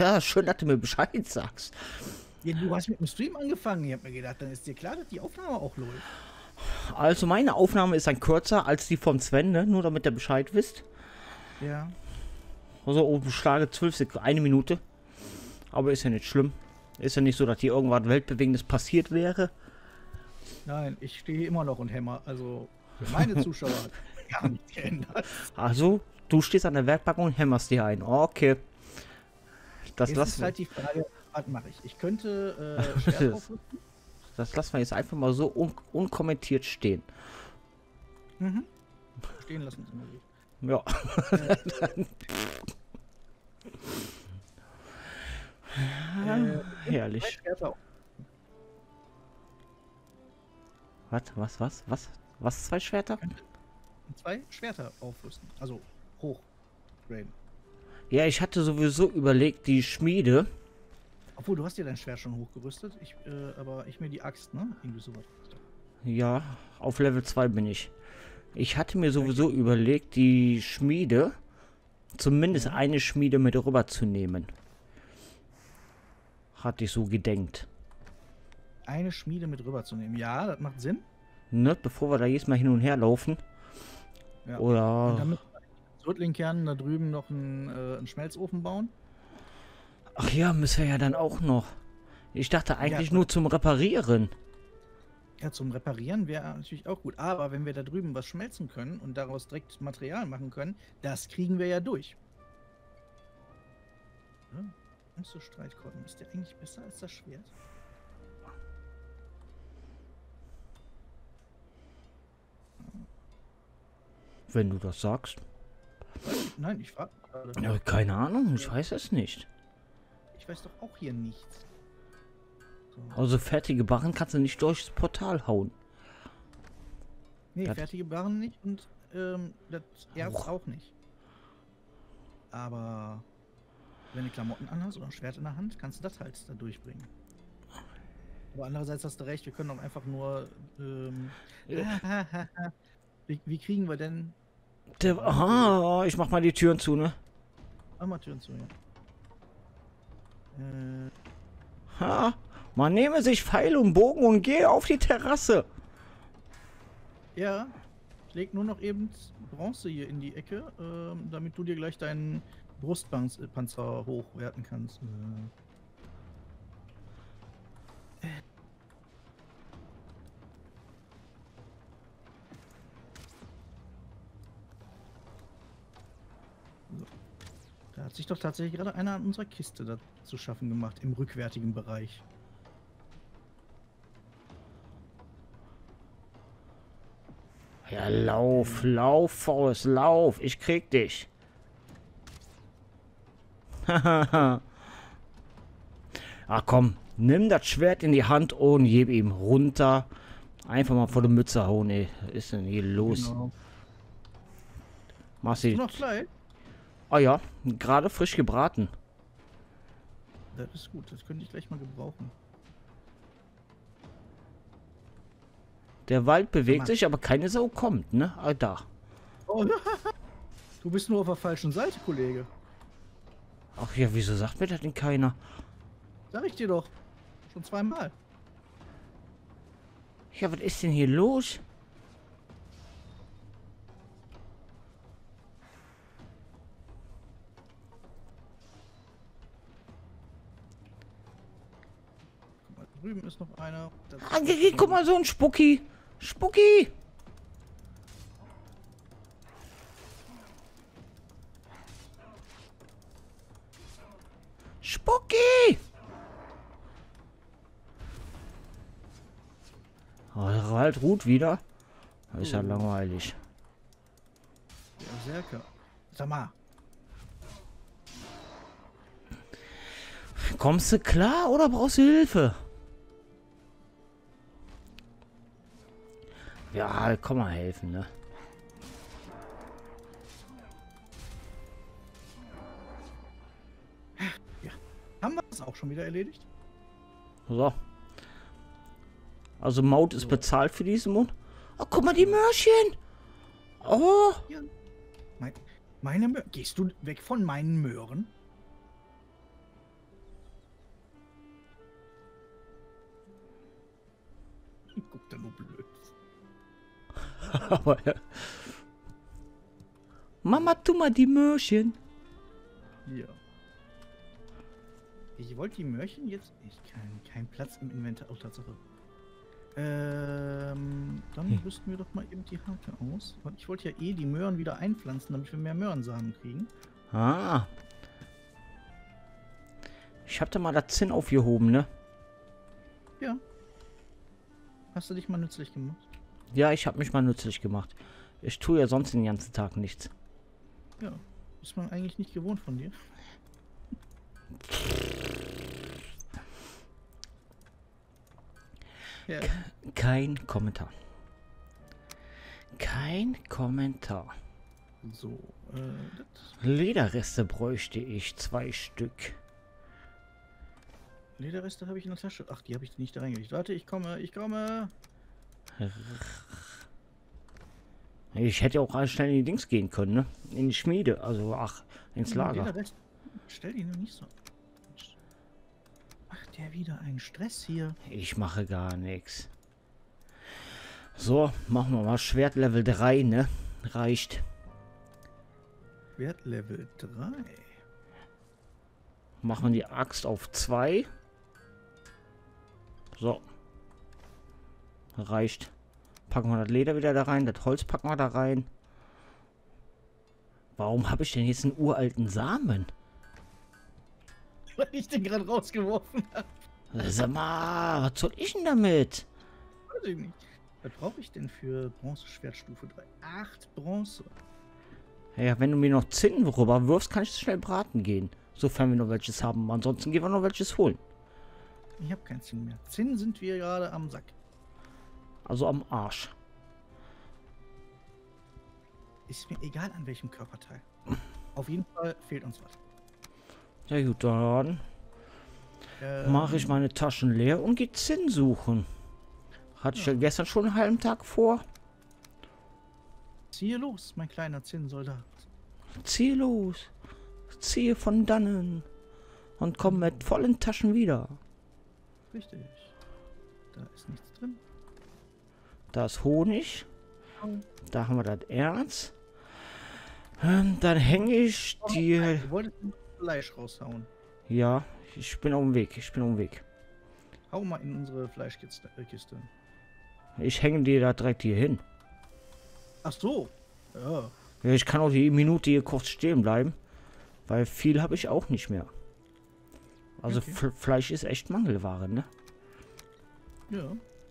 Ja, schön, dass du mir Bescheid sagst. Ja, du hast mit dem Stream angefangen. Ich hab mir gedacht, dann ist dir klar, dass die Aufnahme auch läuft. Also meine Aufnahme ist dann kürzer als die vom Sven, ne? Nur damit ihr Bescheid wisst. Ja. Also oben schlage 12 Sekunden, 1 Minute. Aber ist ja nicht schlimm. Ist ja nicht so, dass hier irgendwas Weltbewegendes passiert wäre. Nein, ich stehe hier immer noch und hämmer. Also für meine Zuschauer hat gar nichts geändert. Also, du stehst an der Werkbank und hämmerst dir ein. Okay. Das Jetzt ist lassen halt die Frage, was mache ich? Ich könnte Schwert aufrüsten. das lassen wir jetzt einfach mal so unkommentiert stehen. Mhm. Stehen lassen Sie mal gut. Ja. Herrlich. Schwerter, Was? 2 Schwerter? 2 Schwerter aufrüsten. Also hoch. Graden. Ja, ich hatte sowieso überlegt, die Schmiede. Obwohl, du hast ja dein Schwert schon hochgerüstet. Aber ich mir die Axt, ne? Irgendwie sowas. Ja, auf Level 2 bin ich. Ich hatte mir sowieso überlegt, die Schmiede, zumindest eine Schmiede mit rüber zu nehmen. Hatte ich so gedenkt. Eine Schmiede mit rüberzunehmen. Ja, das macht Sinn. Ne, bevor wir da jedes Mal hin und her laufen. Ja. Oder... Und damit Rötlingkern da drüben noch einen Schmelzofen bauen. Ach ja, müssen wir ja dann auch noch. Ich dachte eigentlich Ja, nur zum Reparieren. Ja, zum Reparieren wäre natürlich auch gut. Aber wenn wir da drüben was schmelzen können und daraus direkt Material machen können, das kriegen wir ja durch. Ja, und so Streitkolben. Ist der eigentlich besser als das Schwert? Wenn du das sagst. Nein, ich frage gerade. Ja, keine Ahnung, ich weiß es nicht. Ich weiß doch auch hier nichts. So. Also fertige Barren kannst du nicht durchs Portal hauen. Nee, Das- fertige Barren nicht und das Erz auch nicht. Aber wenn du Klamotten anhast oder ein Schwert in der Hand, kannst du das halt da durchbringen. Aber andererseits hast du recht, wir können auch einfach nur wie kriegen wir denn Aha, ich mach mal die Türen zu, ne? Armaturen zu? Ja. Ha, man nehme sich Pfeil und Bogen und gehe auf die Terrasse. Ja, ich leg nur noch eben Bronze hier in die Ecke, damit du dir gleich deinen Brustpanzer hochwerten kannst. So. Da hat sich doch tatsächlich gerade einer an unserer Kiste da zu schaffen gemacht, im rückwärtigen Bereich. Ja, lauf, Faust, lauf. Ich krieg dich. Ach komm, nimm das Schwert in die Hand und gib ihm runter. Einfach mal vor die Mütze hauen, ey. Was ist denn hier los? Genau. Machst Du du... noch Fleisch? Oh ja, gerade frisch gebraten. Das ist gut, das könnte ich gleich mal gebrauchen. Der Wald bewegt sich, aber keine Sau kommt, ne? Ah, da. Oh, du bist nur auf der falschen Seite, Kollege. Ach ja, wieso sagt mir das denn keiner? Sag ich dir doch. Schon zweimal. Ja, was ist denn hier los? Guck mal, drüben ist noch einer. Das ist Ah, guck mal, so ein Spucki. Spucki! Spucki! Oh, der Wald ruht wieder. Das ist ja langweilig. der Berserker. Sag mal. Kommst du klar oder brauchst du Hilfe? Ja, komm mal helfen, ne? Ja. Haben wir das auch schon wieder erledigt? So. Also Maut ist bezahlt für diesen Mond. Oh, guck mal, die Möhrchen. Oh. Ja. Meine Möhren. Gehst du weg von meinen Möhren? guckt er nur blöd. Aber ja. Mama, tu mal die Möhrchen. Ja. Ich wollte die Möhrchen jetzt... Ich kann keinen Platz im Inventar... Oh, Tatsache. Dann rüsten wir doch mal eben die Harte aus. Weil ich wollte ja eh die Möhren wieder einpflanzen, damit wir mehr Möhrensamen kriegen. Ah. Ich hab da mal das Zinn aufgehoben, ne? Ja. Hast du dich mal nützlich gemacht? Ja, ich hab mich mal nützlich gemacht. Ich tue ja sonst den ganzen Tag nichts. Ja. Ist man eigentlich nicht gewohnt von dir. Ja. Kein Kommentar. Kein Kommentar. So, Lederreste bräuchte ich 2 Stück. Lederreste habe ich in der Tasche. Ach, die habe ich nicht da reingelegt. Warte, ich komme, ich komme. Ich hätte auch alles schnell in die Dings gehen können, ne? In die Schmiede, also ins Lager. Lederreste. Stell die nur nicht so. Macht der wieder einen Stress hier? Ich mache gar nichts. So, machen wir mal Schwert Level 3, ne? Reicht. Wert Level 3. Machen wir die Axt auf 2. So. Reicht. Packen wir das Leder wieder da rein. Das Holz packen wir da rein. Warum habe ich denn jetzt einen uralten Samen? Weil ich den gerade rausgeworfen habe. Sag mal, was soll ich denn damit? Weiß ich nicht. Was brauche ich denn für Bronzeschwertstufe 3? 8 Bronze. Ja, wenn du mir noch Zinn rüber wirfst, kann ich schnell braten gehen. Sofern wir noch welches haben. Ansonsten gehen wir noch welches holen. Ich habe kein Zinn mehr. Zinn sind wir gerade am Sack. Also am Arsch. Ist mir egal an welchem Körperteil. Auf jeden Fall fehlt uns was. Ja gut, dann mache ich meine Taschen leer und gehe Zinn suchen. Hatte ich ja gestern schon einen halben Tag vor. Ziehe los, mein kleiner Zinnsoldat. Ziehe los. Ziehe von dannen. Und komm mit vollen Taschen wieder. Richtig. Da ist nichts drin. Da ist Honig. Oh. Da haben wir das Erz. Dann hänge ich die... Du wolltest Fleisch raushauen. Ja, ich bin auf dem Weg. Ich bin auf dem Weg. Hau mal in unsere Fleischkiste. Ich hänge dir da direkt hier hin. Ach so. Ja. Ja, ich kann auch die Minute hier kurz stehen bleiben. Weil viel habe ich auch nicht mehr. Also Okay. Fleisch ist echt Mangelware, ne? Ja.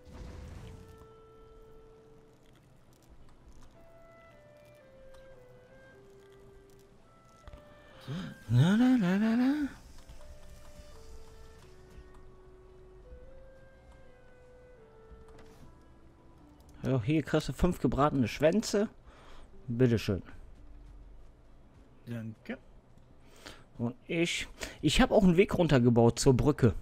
So. Na, na, na, na, na. Ja, hier kriegst du 5 gebratene Schwänze. Bitteschön. Danke. Und ich habe auch einen Weg runtergebaut zur Brücke.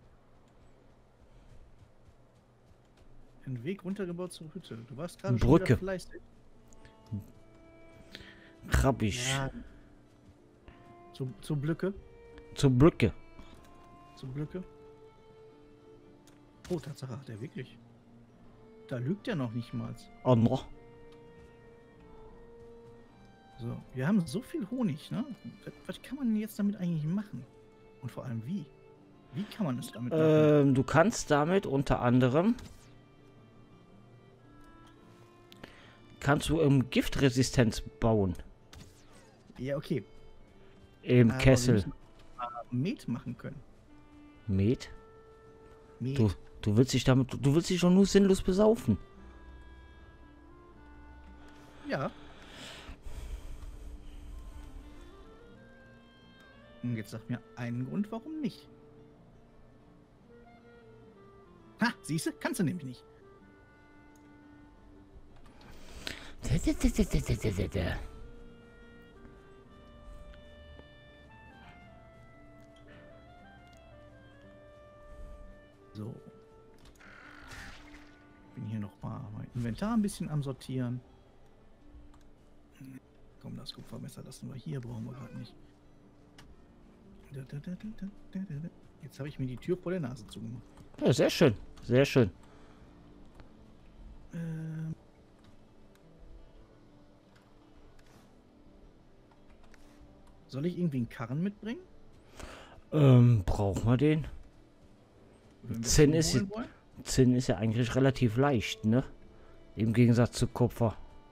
Ein Weg runtergebaut zur Hütte. Du warst gerade Brücke. schon wieder fleißig. Krabbisch. Ja. Zur Blöcke. Zur Brücke. Zur Blöcke. Oh, Tatsache hat er wirklich. Da lügt er noch nicht mal. Oh, noch. So, wir haben so viel Honig, ne? Was kann man jetzt damit eigentlich machen? Und vor allem wie? Wie kann man es damit machen? Du kannst damit unter anderem Giftresistenz bauen. Ja, okay. Im Aber Kessel. wir müssen Met machen können. Met? Met. Du willst dich doch nur sinnlos besaufen. Ja. Und jetzt sag mir einen Grund, warum nicht. Ha, siehst du? Kannst du nämlich nicht. So. Bin hier noch mal mein Inventar ein bisschen am Sortieren. Komm, das Kupfermesser lassen wir hier, brauchen wir gerade nicht. Jetzt habe ich mir die Tür vor der Nase zugemacht. Ja, sehr schön. Sehr schön. Ähm. Soll ich irgendwie einen Karren mitbringen? Brauchen wir den? Wenn wir Zinn den ist, holen wollen? Zinn ist ja eigentlich relativ leicht, ne? Im Gegensatz zu Kupfer.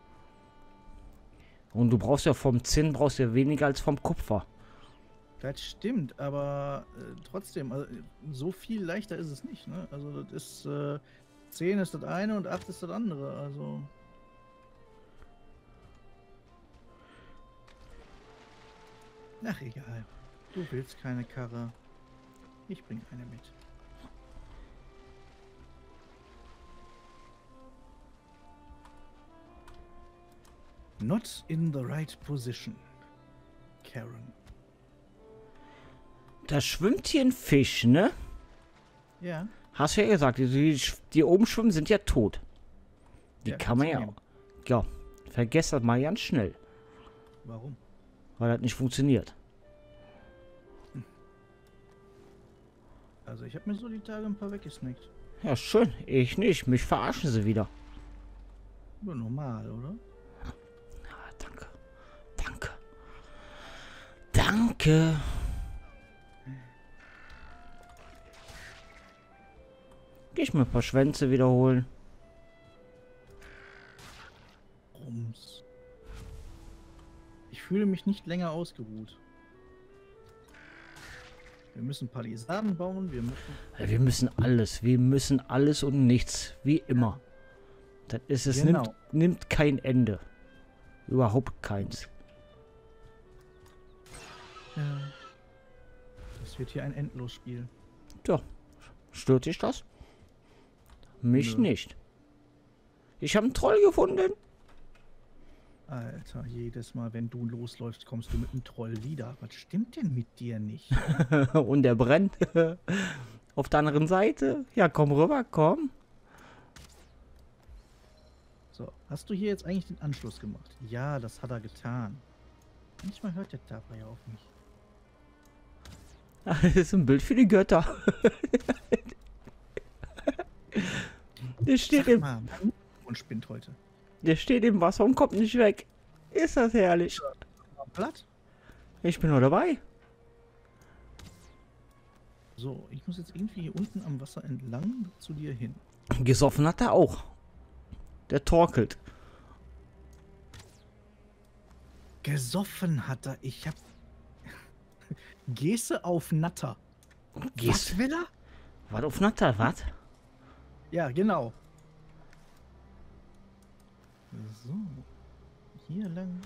Und du brauchst ja vom Zinn brauchst ja weniger als vom Kupfer. Das stimmt, aber trotzdem, also, so viel leichter ist es nicht, ne? Also das ist 10 ist das eine und 8 ist das andere, also. Ach egal. Du willst keine Karre. Ich bring eine mit. Not in the right position. Karen. Da schwimmt hier ein Fisch, ne? Ja. Hast du ja gesagt, die oben schwimmen, sind ja tot. Die Ja, kann man kannst ja du auch. Ja, vergesst das mal ganz schnell, Warum? weil das nicht funktioniert. Also ich habe mir so die Tage ein paar weggesnackt. Ja, schön. Ich nicht. Mich verarschen sie wieder. Nur normal, oder? Ah, danke. Danke. Danke. Geh ich mir ein paar Schwänze wiederholen. Rums. Ich fühle mich nicht länger ausgeruht. Wir müssen Palisaden bauen, wir müssen... Ja, wir müssen alles. Wir müssen alles und nichts. Wie immer. Das ist es. Genau. Nimmt kein Ende. Überhaupt keins. Ja. Das wird hier ein Endlosspiel. Ja. Stört dich das? Mich Nö. nicht. Ich habe einen Troll gefunden. Alter, jedes Mal, wenn du losläufst, kommst du mit einem Troll wieder. Was stimmt denn mit dir nicht? Und der brennt. Auf der anderen Seite. Ja, komm rüber, komm. So, hast du hier jetzt eigentlich den Anschluss gemacht? Ja, das hat er getan. Manchmal hört der dabei auf mich. Das ist ein Bild für die Götter. Der steht, Sag mal, mein Mikrofon spinnt heute. der steht im Wasser und kommt nicht weg. Ist das herrlich. Blatt? Ich bin nur dabei. So, ich muss jetzt irgendwie hier unten am Wasser entlang zu dir hin. Gesoffen hat er auch. Der torkelt. Gesoffen hat er. Ich hab... Gehste auf Natter. Gehst. Was will er? Was auf Natter, was? Ja, genau. So. Hier lang.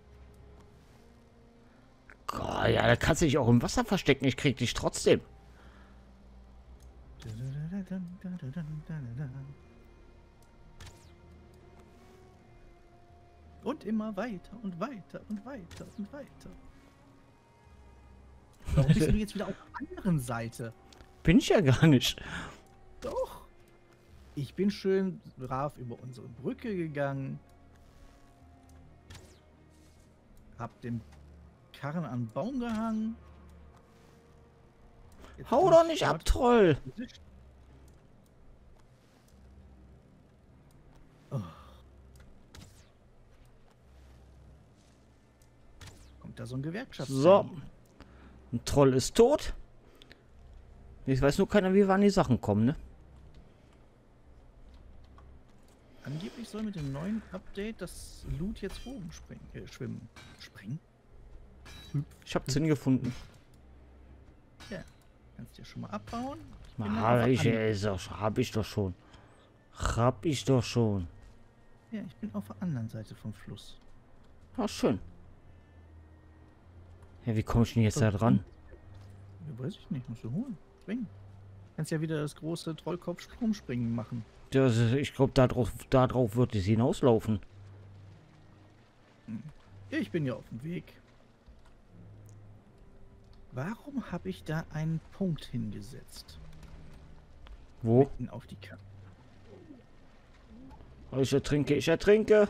Gott, ja, da kannst du dich auch im Wasser verstecken. Ich krieg dich trotzdem. Und immer weiter und weiter und weiter und weiter. Warum bist du jetzt wieder auf der anderen Seite? Bin ich ja gar nicht. Doch. Ich bin schön brav über unsere Brücke gegangen. Hab den Karren an den Baum gehangen. Jetzt Hau bin doch ich nicht ab, dort. Troll. Oh. Kommt da so ein Gewerkschaftsverein? So. Ein Troll ist tot. Ich weiß nur keiner, wie wir an die Sachen kommen, ne? Angeblich soll mit dem neuen Update das Loot jetzt oben schwimmen. Springen? Ich habe Zinn gefunden. Ja. Kannst du ja schon mal abbauen. Ich bin Hab ich, auf der hab ich doch schon. Hab ich doch schon. ja, ich bin auf der anderen Seite vom Fluss. Ach, schön. Ja, wie komme ich denn jetzt da dran? Ja, weiß ich nicht, musst du holen. Springen. Kannst ja wieder das große Trollkopf-Stromspringen machen. Das ist, ich glaube, darauf wird es hinauslaufen. Ja, ich bin ja auf dem Weg. Warum habe ich da einen Punkt hingesetzt? Wo? Mitten auf die Karte. Ich ertrinke, ich ertrinke.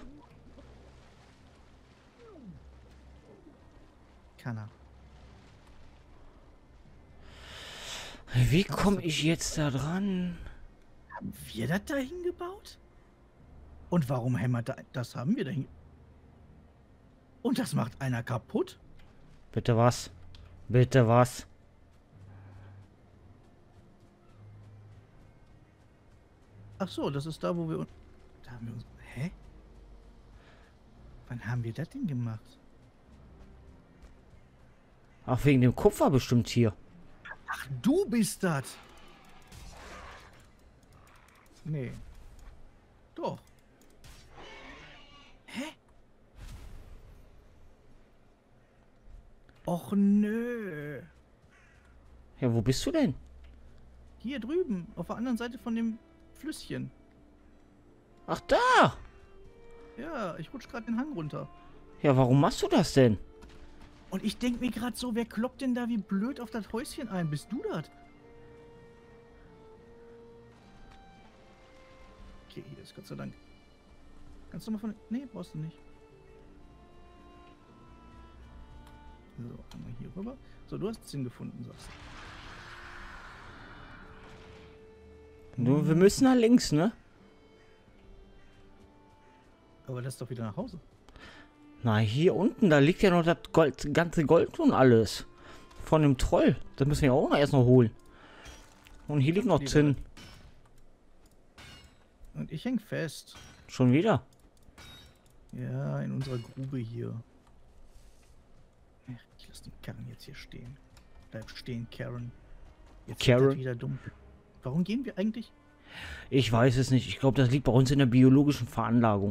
Kann er. Wie komme ich jetzt da dran? Haben wir das da hingebaut? Und warum hämmert da... Das haben wir denn... Und das macht einer kaputt? Bitte was? Bitte was? Ach so, das ist da, wo wir... Da haben wir uns... Hä? Wann haben wir das denn gemacht? Ach, wegen dem Kupfer bestimmt hier. Ach, du bist das! Nee. Doch. Hä? Och nö. Ja, wo bist du denn? Hier drüben, auf der anderen Seite von dem Flüsschen. Ach, da! Ja, ich rutsch gerade den Hang runter. Ja, warum machst du das denn? Und ich denk mir gerade so, wer kloppt denn da wie blöd auf das Häuschen ein? Bist du das? Okay, hier ist Gott sei Dank. Kannst du mal von... Nee, brauchst du nicht. So, einmal hier rüber. So, du hast es gefunden, sagst du. Du, wir müssen nach links, ne? Aber das ist doch wieder nach Hause. Na, hier unten, da liegt ja noch das Gold, ganze Gold und alles. Von dem Troll. Das müssen wir auch noch erst noch holen. Und hier liegt noch Zinn. Und ich häng fest. Schon wieder? Ja, in unserer Grube hier. Ach, ich lass den Karren jetzt hier stehen. Bleib stehen, Karen. Jetzt wird Karen? das wieder dunkel. Warum gehen wir eigentlich? Ich weiß es nicht. Ich glaube, das liegt bei uns in der biologischen Veranlagung.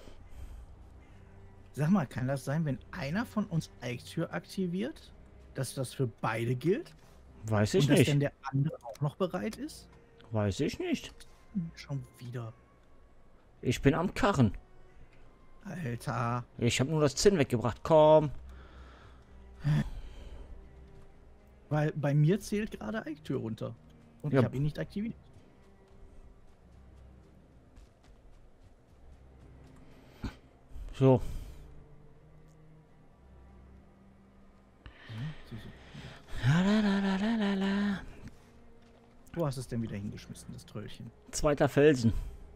Sag mal, kann das sein, wenn einer von uns Eichtür aktiviert, dass das für beide gilt? Weiß ich Und dass nicht. denn der andere auch noch bereit ist? Weiß ich nicht. Schon wieder. Ich bin am Karren. Alter. Ich habe nur das Zinn weggebracht. Komm. Weil bei mir zählt gerade Eichtür runter. Und Ja. ich habe ihn nicht aktiviert. So. Lalalala. Wo hast du es denn wieder hingeschmissen, das Tröllchen? Zweiter Felsen.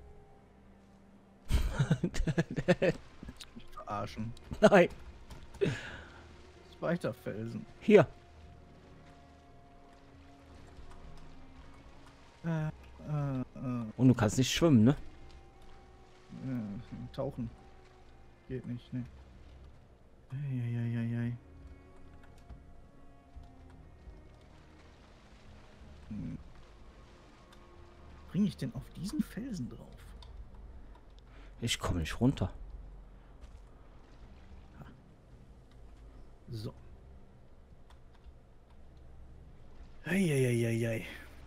Verarschen. Nein. Zweiter Felsen. Hier. Und du kannst nicht schwimmen, ne? Tauchen. Geht nicht, ne? Eieieiei. Bringe ich denn auf diesen Felsen drauf? Ich komme nicht runter. So. Eieieiei.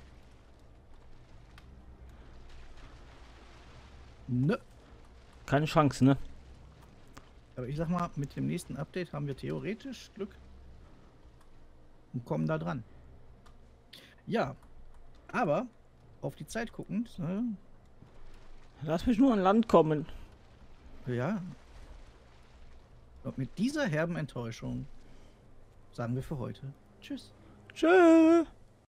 Nö. Keine Chance, ne? Aber ich sag mal, mit dem nächsten Update haben wir theoretisch Glück. Und kommen da dran. Ja. Aber, auf die Zeit guckend, Lass mich nur an Land kommen. ja. Und mit dieser herben Enttäuschung sagen wir für heute Tschüss. Tschüss.